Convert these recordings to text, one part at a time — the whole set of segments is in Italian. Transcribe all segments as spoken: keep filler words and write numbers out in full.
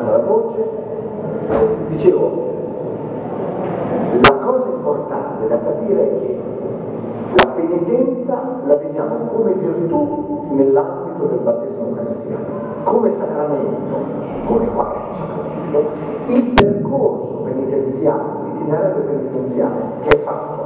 alta la voce. Dicevo, la cosa importante da capire è che la penitenza la vediamo come virtù nell'ambito del battesimo cristiano, come sacramento, come quarto sacramento, il percorso penitenziale, l'itinerario penitenziale che è fatto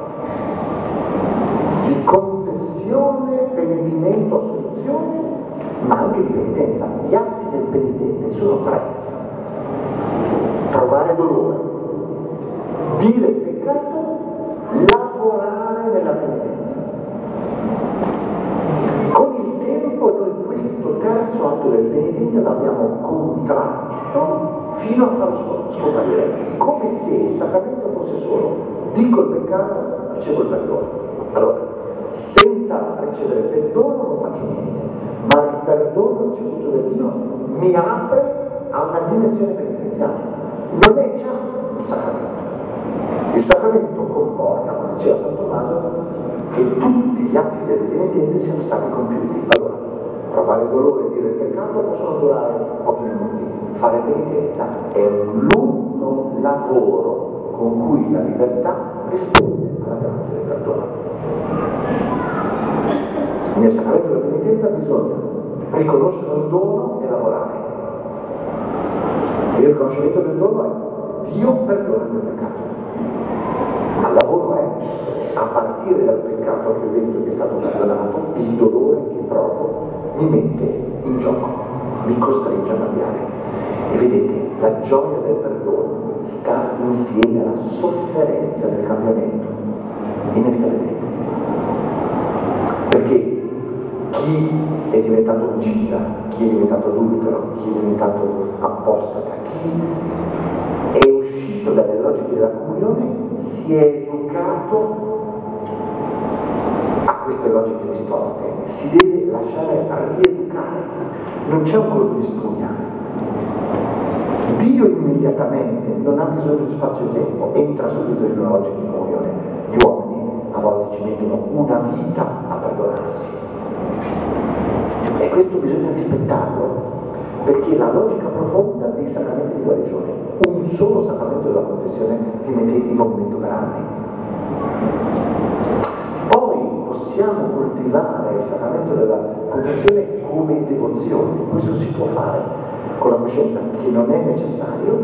di confessione, pentimento, assoluzione, ma anche di penitenza. Gli atti del penitente sono tre: provare dolore, dire il peccato, lavorare nella penitenza. Con il tempo noi questo terzo atto del penitente l'abbiamo contratto fino a farlo scomparire, come se il sacramento fosse solo: dico il peccato, ricevo il perdono. Allora, senza ricevere il perdono non faccio niente, ma il perdono ricevuto da Dio mi apre a una dimensione penitenziale. Non è già il sacramento. Il sacramento comporta, come diceva San Tommaso, che tutti gli atti del penitente siano stati compiuti. Allora, provare dolore e dire il peccato possono durare pochi minuti. Fare penitenza è un lungo lavoro con cui la libertà risponde alla grazia del perdono. Nel sacramento della penitenza bisogna riconoscere il dono e lavorare. E il riconoscimento del dono è: Dio perdona il mio peccato. Ma il lavoro è, a partire dal peccato che ho detto che è stato perdonato, il dolore che provo mi mette in gioco, mi costringe a cambiare. E vedete, la gioia del perdono sta insieme alla sofferenza del cambiamento, inevitabilmente. Perché chi è diventato omicida, chi è diventato adultero, chi è diventato apostata, chi è uscito dalle logiche della comunione si è educato a queste logiche distorte, si deve lasciare rieducare, non c'è un colpo di spugna. Dio immediatamente non ha bisogno di spazio e tempo, entra subito in una logica di comunione. Gli uomini a volte ci mettono una vita a perdonarsi, e questo bisogna rispettarlo, perché la logica profonda dei sacramenti di guarigione, un solo sacramento della confessione ti mette in movimento per anni. Poi possiamo coltivare il sacramento della confessione come devozione. Questo si può fare con la coscienza che non è necessario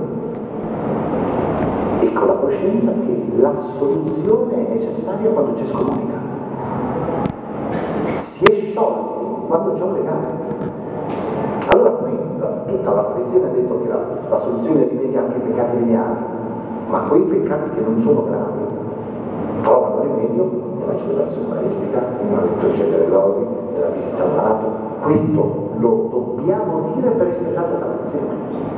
e con la coscienza che l'assoluzione è necessaria quando c'è scomunica. Si è sciolti quando c'è un legame. Allora poi tutta la tradizione ha detto che la, la soluzione rimedia anche i peccati veniali, ma quei peccati che non sono gravi trovano rimedio nella celebrazione eucaristica, in una liturgia delle lodi, nella visita al malato. Questo lo dobbiamo dire per rispettare la tradizione.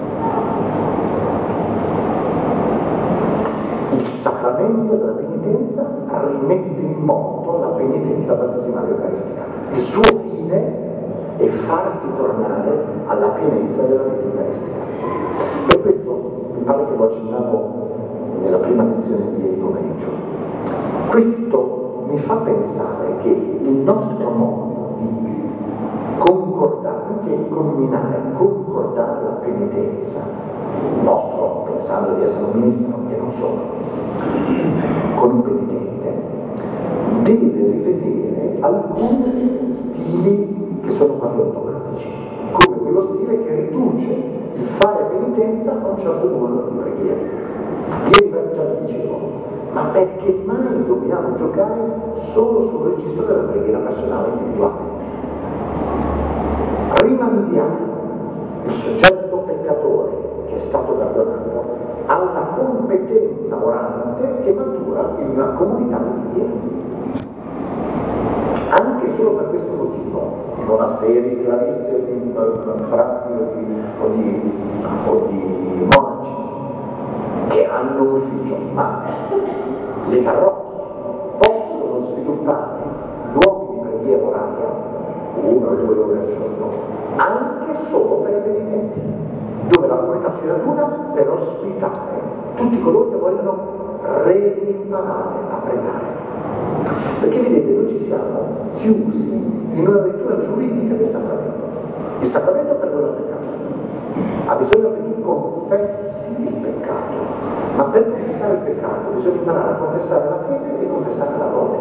Il sacramento della penitenza rimette in moto la penitenza battesimale eucaristica. Il suo fine e farti tornare alla pienezza della vita eucaristica. Per questo mi pare che lo accennavo nella prima lezione di ieri pomeriggio. Questo mi fa pensare che il nostro modo di concordare, più che culminare, concordare la penitenza, nostro, pensando di essere un ministro, che non sono, con un penitente, deve rivedere alcuni stili che sono quasi automatici, come quello stile che riduce il fare penitenza a un certo numero di preghiere. Ieri già vi dicevo, ma perché mai dobbiamo giocare solo sul registro della preghiera personale individuale? Rimandiamo il soggetto peccatore che è stato perdonato a una competenza orante che matura in una comunità di preghiera. Anche solo per questo motivo i monasteri, di lavisse o di uh, frati o di, o, di, o di monaci che hanno un ufficio, ma le parrocchie possono sviluppare luoghi di preghiera oraria, una o due ore al giorno, anche solo per i penitenti, dove la comunità si raduna per ospitare tutti coloro che vogliono reimparare a pregare. Perché vedete, noi ci siamo chiusi in una lettura giuridica del sacramento. Il sacramento perdona il peccato, ha bisogno che confessi il peccato, ma per confessare il peccato bisogna imparare a confessare la fede e confessare la lode.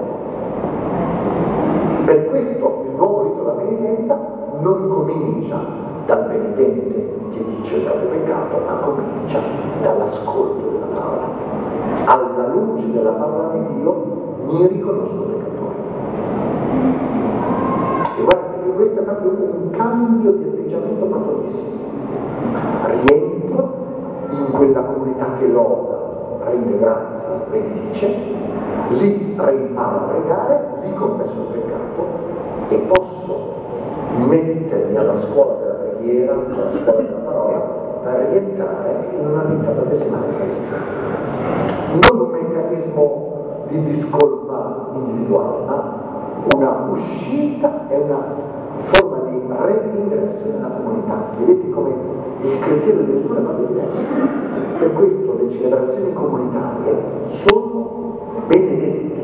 Per questo il nuovo rito della penitenza non comincia dal penitente che dice il proprio peccato, ma comincia dall'ascolto della parola. Alla luce della parola di Dio mi riconosco peccatore. E guardate che questo è proprio un cambio di atteggiamento profondissimo. Rientro in quella comunità che loda, rende grazie, benedice, lì reimparo a pregare, lì confesso il peccato e posso mettermi alla scuola della preghiera, alla scuola della parola, per rientrare in una vita battesimale cristiana. Non un meccanismo di discolpa individuale, ma una uscita e una forma di reingresso nella comunità. Vedete come il criterio del lettura è proprio diverso. Per questo le celebrazioni comunitarie sono benedette.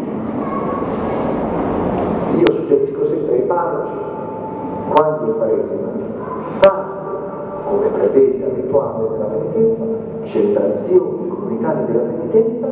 Io suggerisco sempre ai parroci, quando il Quaresima, fate come prevede il rituale della penitenza, celebrazioni comunitarie della penitenza,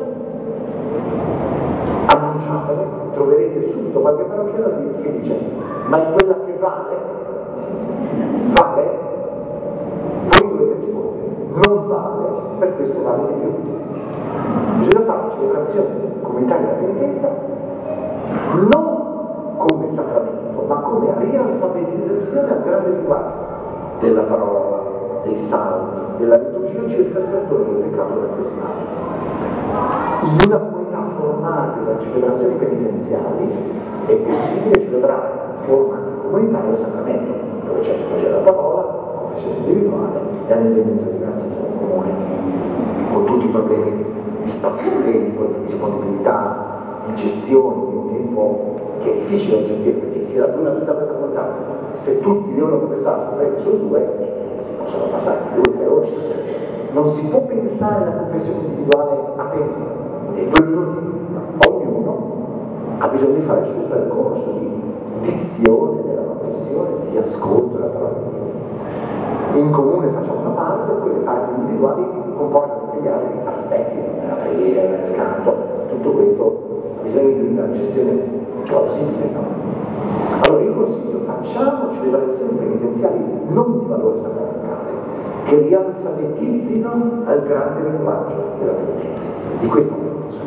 annunciatele, troverete subito qualche parrocchiano che dice: ma è quella che vale? Vale? Voi dovete rispondere, non vale, per questo vale di più. Bisogna fare celebrazione comunitaria della penitenza non come sacramento, ma come rialfabetizzazione al grande linguaggio della parola, dei salmi, della liturgia circa il perdono del peccato battesimale. In una comunità formata da celebrazioni penitenziali è possibile celebrare in forma comunitaria il sacramento, dove c'è la parola, confessione individuale e l'elemento di grazia comune, con tutti i problemi di spazio-tempo, di disponibilità, di gestione di un tempo che è difficile da gestire, perché si raduna tutta questa comunità. Se tutti devono confessare, sapete, sono due, si possono passare due o tre ore. Non si può pensare alla confessione individuale a tempo, dei due minuti. Ognuno ha bisogno di fare il suo percorso di dizione della confessione, di ascolto della parola di Dio. In comune facciamo una parte, poi le parti individuali comportano anche gli altri aspetti, nella preghiera, nel canto, tutto questo ha bisogno di una gestione plausibile, no? Allora io consiglio, facciamo celebrazioni penitenziali non di valore sacramentale, che rialfabetizzino al grande linguaggio della penitenza. Di questo abbiamo bisogno.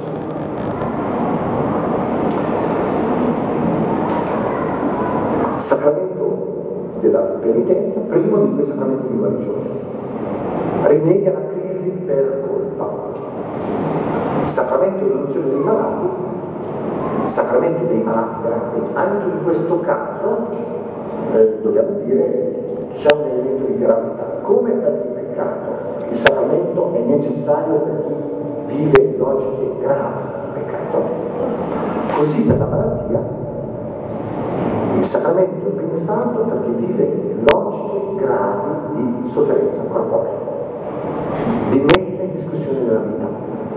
Sacramento della penitenza, primo di due sacramenti di guarigione. Rimedia la crisi per colpa. Il sacramento dell'unzione dei malati, il sacramento dei malati gravi, anche in questo caso, eh, dobbiamo dire, c'è un elemento di gravità. Come per il peccato, il sacramento è necessario per chi vive logiche gravi di peccato, così per la malattia il sacramento è pensato per chi vive logiche gravi di sofferenza corporea, di messa in discussione della vita.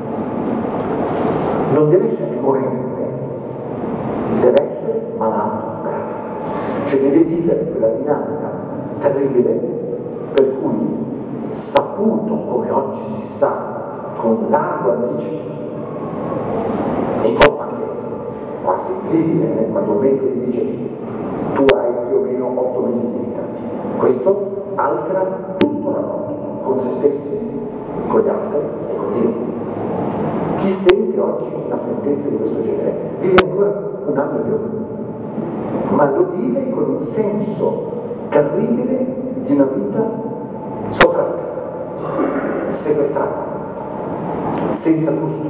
Non deve essere morente, deve essere malato grave, cioè deve vivere quella dinamica terribile per cui, saputo come oggi si sa, con largo anticipo, e in modo anche quasi incredibile, eh, quando un medico ti dice tu hai più o meno otto mesi di vita, questo altera tutto il rapporto con se stessi, con gli altri e con Dio. Chi sente oggi una sentenza di questo genere vive ancora un anno in più, ma lo vive con un senso terribile di una vita sottratta, sequestrata, senza gusto.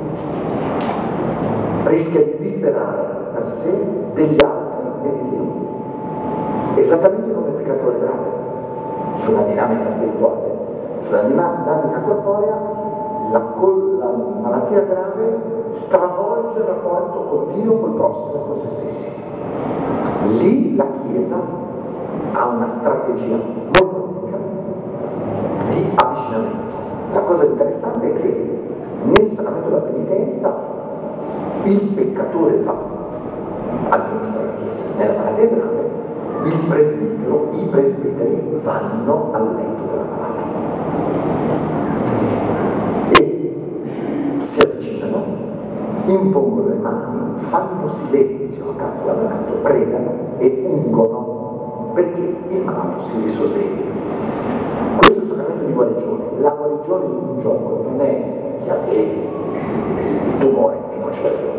Rischia di disperare per sé, degli altri e di Dio. Esattamente come il peccatore grave. Sulla dinamica spirituale, sulla dinamica corporea, la, la malattia grave stravolge il rapporto con Dio, col prossimo e con se stessi. Lì la Chiesa ha una strategia molto antica di avvicinamento. La cosa interessante è che nel sacramento della penitenza il peccatore va all'inizio della Chiesa, nella malattia grave il presbitero, i presbiteri vanno al letto della malattia. fanno silenzio accanto al malato, pregano e ungono perché il malato si risolleva. Questo è il sacramento di guarigione. La guarigione in un gioco non è che avevi il tumore e non ce l'hai più,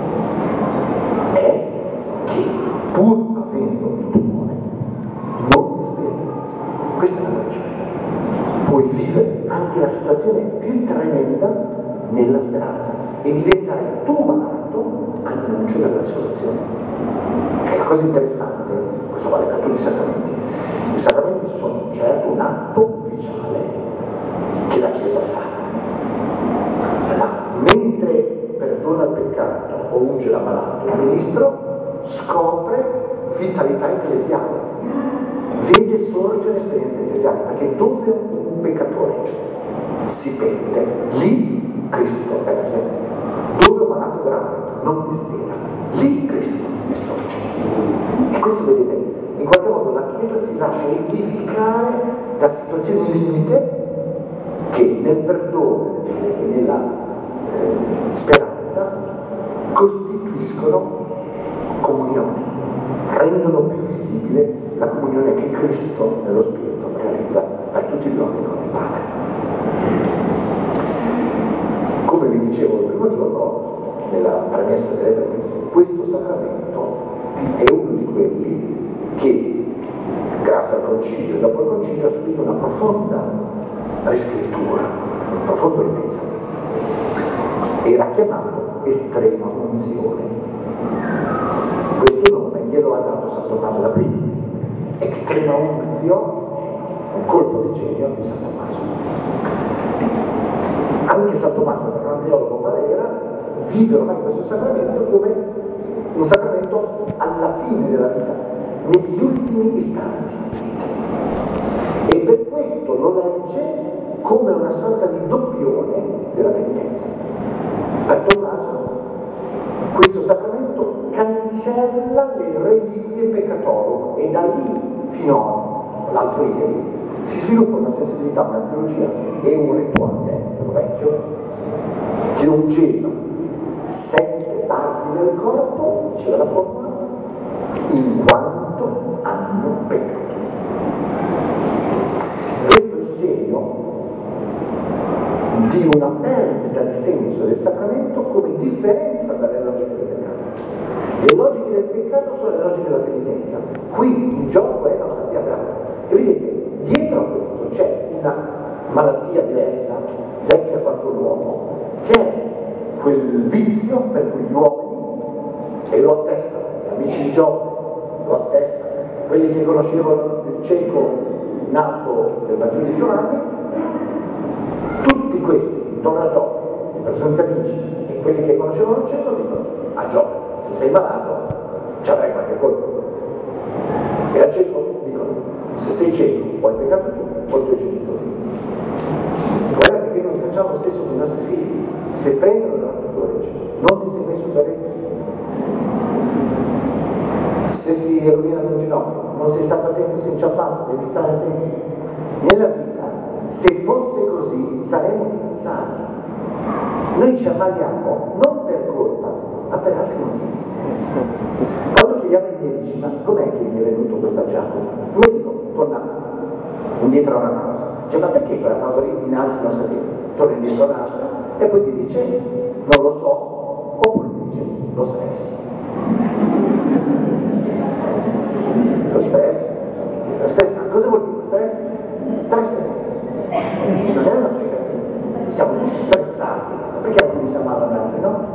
è che pur avendo il tumore non ti svegli. Questa è la guarigione. Puoi vivere anche la situazione più tremenda nella speranza e diventare tu malato annuncio della risurrezione. È una cosa interessante, questo vale per tutti i sacramenti. I sacramenti sono certo un atto ufficiale che la Chiesa fa, ma mentre perdona il peccato o unge l'ammalato, il ministro scopre vitalità ecclesiale, vede sorgere l'esperienza ecclesiale, perché dove un peccatore si pente, lì Cristo è presente. Dove un malato grave non dispera, lì Cristo risorge. E questo, vedete, in qualche modo la Chiesa si lascia edificare da situazioni limite che nel perdono e nella eh, speranza costituiscono comunione, rendono più visibile la comunione che Cristo nello Spirito realizza per tutti gli uomini con il Padre. Come vi dicevo il primo giorno, nella premessa delle premesse, questo sacramento è uno di quelli che, grazie al concilio e dopo il concilio, ha subito una profonda riscrittura, un profondo ripensamento. Era chiamato estrema unzione. Questo nome glielo ha dato San Tommaso d'Aquino. Estrema unzione, un colpo di genio di San Tommaso. Anche San Tommaso, che era un teologo valera, vive ormai questo sacramento come un sacramento alla fine della vita, negli ultimi istanti di vita. E per questo lo legge come una sorta di doppione della penitenza. Per Tommaso questo sacramento cancella le reliquie peccatorum e da lì fino all'altro ieri si sviluppa una sensibilità, una teologia e un rituale, un vecchio, che ungeva sette parti del corpo, diceva la formula, in quanto hanno peccato. Questo è il segno di una perdita di senso del sacramento come differenza dalle logiche del peccato. Le logiche del peccato sono le logiche della penitenza. Qui in gioco è la malattia grave. E vedete, dietro a questo c'è una malattia diversa, vecchia quanto l'uomo, che è quel vizio per cui gli uomini, e lo attestano, gli amici di Giobbe lo attestano, quelli che conoscevano il cieco nato del Vangelo di Giovanni, tutti questi, intorno a Giobbe, i personaggi amici e quelli che conoscevano il cieco dicono a Giobbe, se sei malato ci avrai qualche colpa. E al cieco dicono, se sei cieco o hai peccato tu o i tuoi genitori. Guardate che noi facciamo lo stesso con i nostri figli. Se prendono la fotografia, non ti sei messo bene, se si rovinano un ginocchio, non sei stato attento, sei inciampato, devi stare attento. Nella vita, se fosse così, saremmo sani. Noi ci ammaliamo non per colpa, ma per altri motivi. Quando chiediamo ai medici, ma com'è che mi è venuto questo acciacco? Il medico torna indietro a una causa. Cioè, ma perché quella causa lì in altri non scatena? Torna indietro a un'altra e poi ti dice, non lo so, oppure ti dice, lo stress. Lo stress? Lo stress, ma cosa vuol dire stress? Stress non è una spiegazione. Siamo tutti stressati, perché alcuni si ammalano e altri no?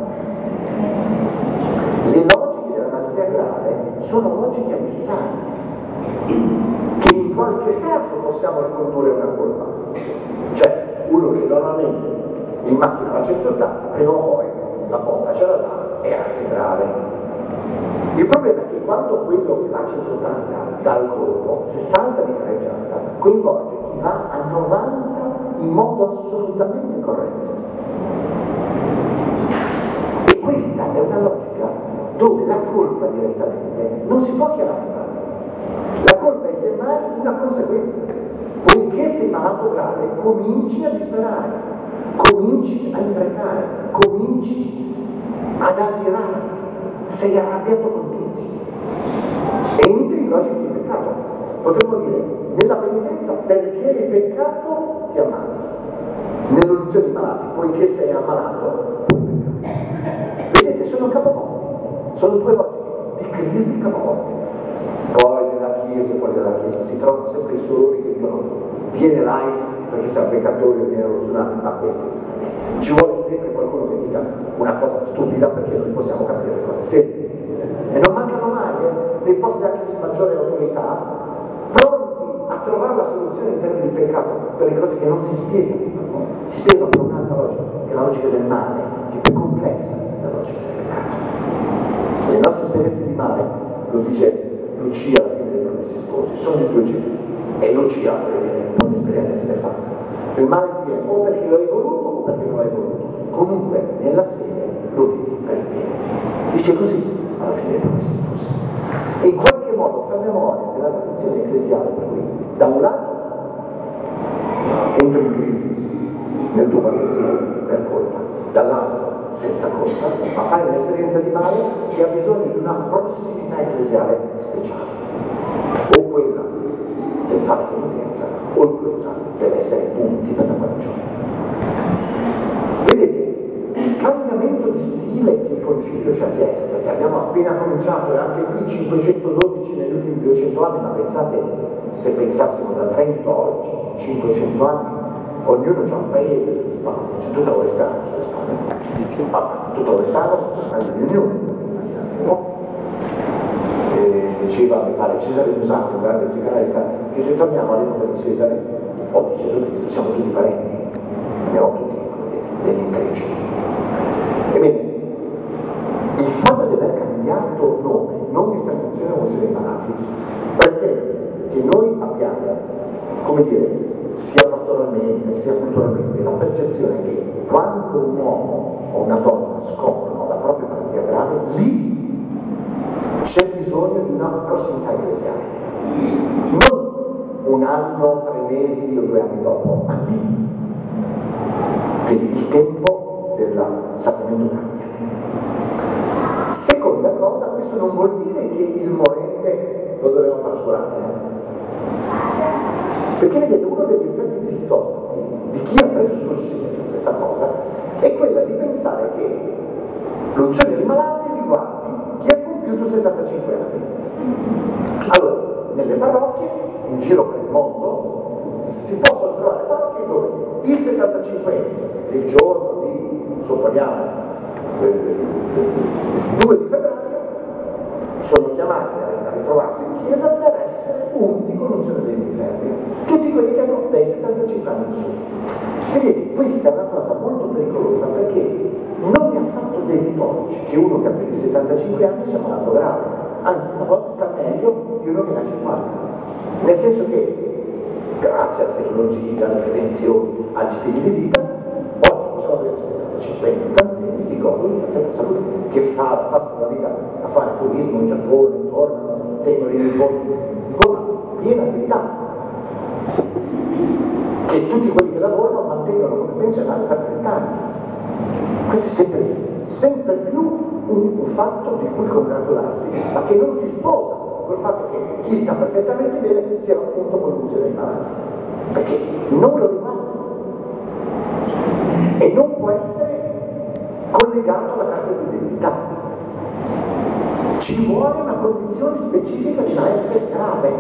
Le logiche della malattia grave sono logiche abissali, che in qualche caso possiamo ricondurre una colpa. Cioè, uno che normalmente in macchina va a centottanta, prima o poi la botta ce la dà, è anche grave. Il problema è che quando quello che va a centottanta dal colpo, se salta di carreggiata, coinvolge chi va a novanta in modo assolutamente corretto. E questa è una logica dove la colpa direttamente non si può chiamare male. La colpa è semmai una conseguenza. Poiché sei malato grave, cominci a disperare, cominci a imprecare, cominci ad adirarti, sei arrabbiato con tutti. Entri in logica di peccato. Potremmo dire, nella penitenza perché hai peccato ti ammali. Nell'unzione di malati, poiché sei ammalato, puoi peccare. Vedete, sono capovolti. Sono due logiche di crisi capovolte. Poi nella Chiesa e fuori dalla Chiesa si trovano sempre i sorori che dicono viene l'A I D S perché siamo peccatori e viene rivoluzionato a questi. Ci vuole sempre qualcuno che dica una cosa stupida perché noi possiamo capire le cose serie. E non mancano mai, eh, nei posti anche di maggiore autorità, pronti a trovare la soluzione in termini di peccato per le cose che non si spiegano. No? Si spiegano per un'altra logica, che è la logica del male, che è più complessa della logica del peccato. Le nostre esperienze di male, lo dice Lucia alla fine dei Promessi Sposi, sono di due generi. E Lucia, per dire, un po' di esperienza se l'è fatta. Il male ti viene o perché lo hai voluto o perché non l'hai voluto. Comunque, nella fede lo vivi per il bene. Dice così alla fine dei Promessi Sposi. E in qualche modo fa memoria della tradizione ecclesiale, per cui da un lato entri in crisi nel tuo battesimo per colpa, dall'altro senza colpa, ma fai un'esperienza di male che ha bisogno di una prossimità ecclesiale speciale, o quella del fare penitenza o quella dell'essere punti per la guarigione. Vedete, il cambiamento di stile che il Concilio ci ha chiesto, perché abbiamo appena cominciato e anche qui cinquecentododici negli ultimi duecento anni, ma pensate, se pensassimo da Trento a oggi, cinquecento anni, ognuno c'ha un paese sulle spalle, c'è tutta Orestano sulle spalle, ma tutta Orestano è l'Unione, no? E diceva, mi pare, Cesare Musacchio, un grande psicanalista, che se torniamo all'epoca di Cesare o di Gesù Cristo siamo tutti parenti, abbiamo tutti degli intrecci. Ebbene, il fatto di aver cambiato nome, non questa funzione emozione dei malati, pretende che noi abbiamo, come dire, sia pastoralmente sia culturalmente, la percezione che quando un uomo o una donna scoprono la propria malattia grave, lì c'è bisogno di una prossimità ecclesiale. Non un anno, tre mesi o due anni dopo, ma lì. Quindi il tempo del sacramento cambia. Seconda cosa, questo non vuol dire che il morente lo dobbiamo trascurare. Eh? Perché vedete, uno degli effetti distorti di chi ha preso sul serio questa cosa è quella di pensare che l'unzione dei malati riguardi chi ha compiuto settantacinque anni. Allora, nelle parrocchie, in giro per il mondo, si possono trovare parrocchie dove il settantacinquenne del giorno di, supponiamo, il due di febbraio, sono chiamati a ritrovarsi in chiesa per essere punti con l'unzione degli infermi, tutti quelli che hanno dai settantacinque anni in su. Vedete, questa è una cosa molto pericolosa perché non mi ha affatto detto oggi che uno che ha più di settantacinque anni sia malato grave, anzi a volte sta meglio di uno che ne ha cinquanta, nel senso che grazie alla tecnologia, alle prevenzioni, agli stili di vita, oggi possiamo avere settantacinque anni, ottantenni che godono di perfetta salute, che fa, passano la vita a fare turismo in Giappone, tornano, tengono i nipoti, con piena attività, che tutti quelli che lavorano mantengono come pensionati per trenta anni. Questo è sempre, sempre più un, un fatto di cui congratularsi, ma che non si sposa col fatto che chi sta perfettamente bene sia appunto con l'unzione dei malati, perché non lo rimane e non può essere collegato alla carta di identità. Ci vuole una condizione specifica di malessere grave.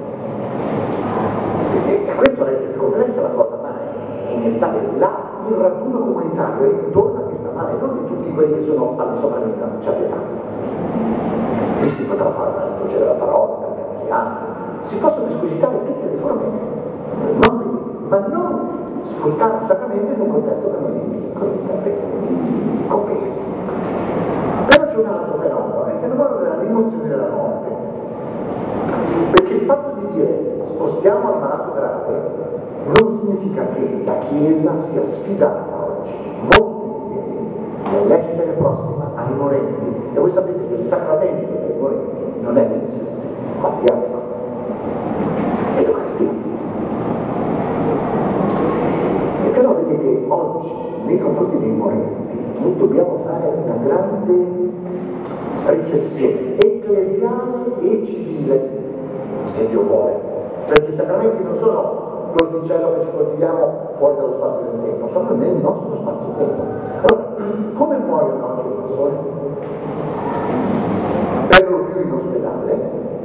E, e questo è complessa la cosa, ma è inevitabile. Là il raduno comunitario è intorno a chi sta male, non di tutti quelli che sono al di sopra di una certa età. Lì si potrà fare una liturgia della parola per gli anziani, si possono escogitare tutte le forme nobili, ma non sfruttare il sacramento in un contesto che noi compete. Però c'è un altro fenomeno, è il fenomeno della rimozione della morte. Perché il fatto di dire spostiamo il malato grave non significa che la Chiesa sia sfidata oggi, molto più di ieri, nell'essere prossima ai morenti. E voi sapete che il sacramento dei morenti non è l'unzione, ma di altro. È l'Eucaristia. E però vedete, oggi, nei confronti dei morenti, noi dobbiamo fare una grande riflessione ecclesiale e civile, se Dio vuole, perché i sacramenti non sono l'orticello che ci coltiviamo fuori dallo spazio del tempo, sono nel nostro spazio-tempo. Allora, come muoiono oggi le persone? Per lo più in ospedale,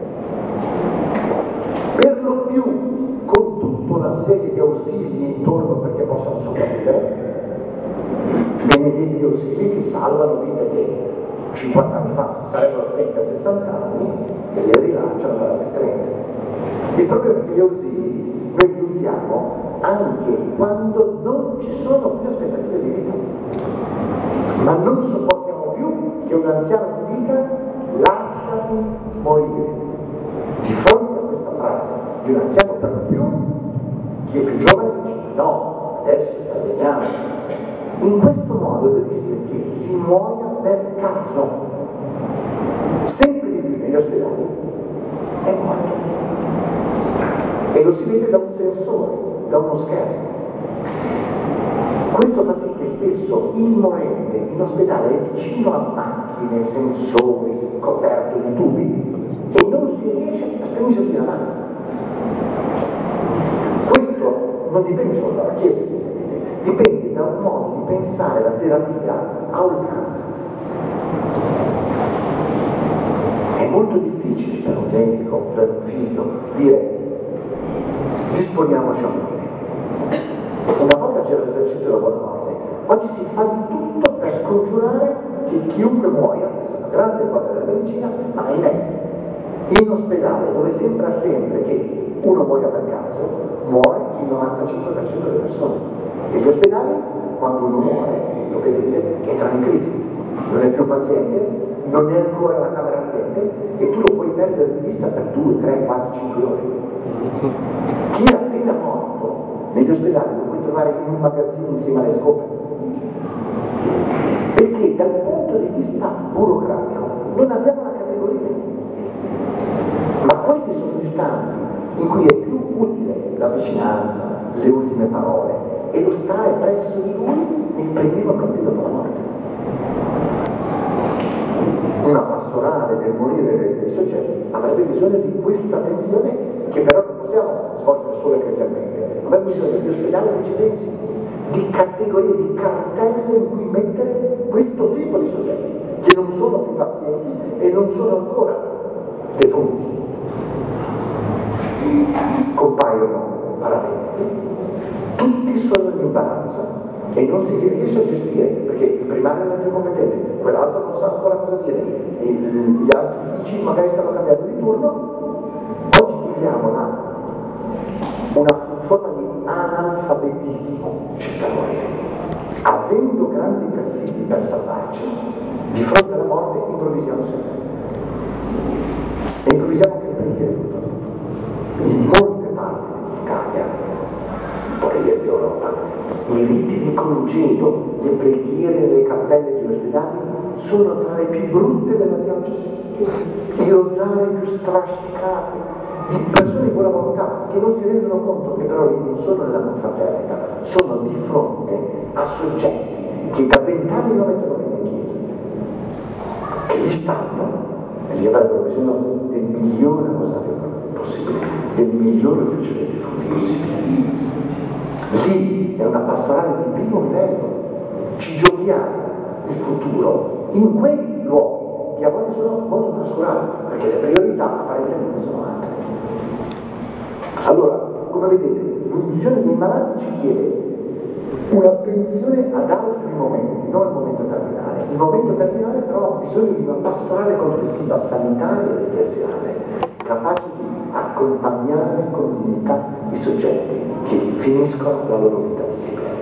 per lo più con tutta una serie di ausili intorno perché possano sopravvivere, benedetti ausili che salvano vite che cinquanta anni fa si sarebbero spenti a sessanta anni e le rilanciano per altri trenta. Il problema è che gli ausili noi li usiamo anche quando non ci sono più aspettative di vita, ma non sopportiamo più che un anziano ti dica lasciami morire. Di fronte a questa frase di un anziano, per lo più chi è più giovane dice no, adesso interveniamo. In questo modo il rischio è che si muoia per caso. Sempre di più negli ospedali è morto. E lo si vede da un sensore, da uno schermo. Questo fa sì che spesso il morente in ospedale è vicino a macchine, sensori, coperto di tubi e non si riesce a stringergli la mano. Questo non dipende solo dalla Chiesa, dipende da un modo di pensare la terapia a oltranza. È molto difficile per un medico, per un figlio, dire disponiamoci a morire. Una volta c'era l'esercizio della buona morte, oggi si fa di tutto per scongiurare che chiunque muoia, questa è una grande cosa della medicina, ma ahimè, in ospedale dove sembra sempre che uno muoia per caso, muore il novantacinque per cento delle persone. E gli ospedali, quando uno muore, lo vedete, entrano in crisi. Non è più paziente, non è ancora alla camera ardente e tu lo puoi perdere di vista per due, tre, quattro, cinque ore. Chi è appena morto negli ospedali lo puoi trovare in un magazzino insieme alle scope. Perché dal punto di vista burocratico non abbiamo la categoria. Ma quelli sono gli istanti in cui è più utile la vicinanza, le ultime parole e lo stare presso di lui nei primi momenti dopo la morte. Una pastorale del morire dei soggetti avrebbe bisogno di questa attenzione che però non possiamo svolgere solo ecclesialmente. Abbiamo bisogno di ospedali che ci pensi, di categorie, di cartelle in cui mettere questo tipo di soggetti, che non sono più pazienti e non sono ancora defunti. Compaiono paraventi, tutti sono in imbarazzo e non si riesce a gestire, perché il primario non è più competente, quell'altro non sa ancora cosa dire, e gli altri uffici magari stanno cambiando di turno. Oggi viviamo una, una forma di analfabetismo circa il morire. Avendo grandi presidi per salvarci, di fronte alla morte improvvisiamo sempre. E improvvisiamo che il preghiere tutto. In molte parti d'Italia, vorrei di Europa, i riti di congedo, le preghiere nelle cappelle degli ospedali sono tra le più brutte della diocesi. I rosari più strascicati, di persone di buona volontà che non si rendono conto che però non sono nella confraternita, sono di fronte a soggetti che da vent'anni non mettono piede in chiesa, che li stanno e gli avrebbero bisogno del migliore rosario possibile, del migliore ufficio dei defunti possibile. Lì è una pastorale di primo livello, ci giochiamo il futuro in quei luoghi che a volte sono molto trascurati, perché le priorità apparentemente sono altre. Allora, come vedete, l'unzione dei malati ci chiede un'attenzione ad altri momenti, non al momento terminale. Il momento terminale però ha bisogno di una pastorale complessiva, sanitaria ed ecclesiale, capace di accompagnare con dignità i soggetti che finiscono la loro vita visibile.